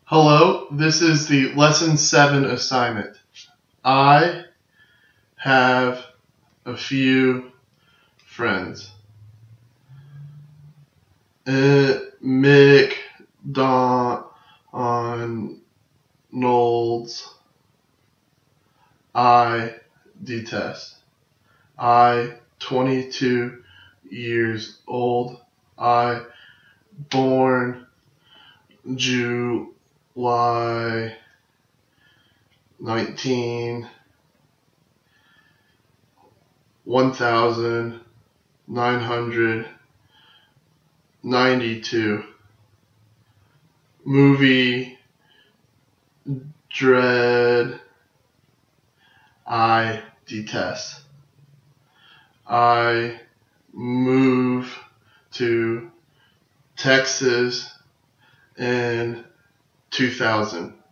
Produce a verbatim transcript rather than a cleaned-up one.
Hello, this is the Lesson seven assignment. I have a few friends. Uh, McDonald's I detest. I, twenty-two years old. I, born July nineteen, one thousand nine hundred ninety-two. Movie Dread I detest. I moved to Texas in two thousand.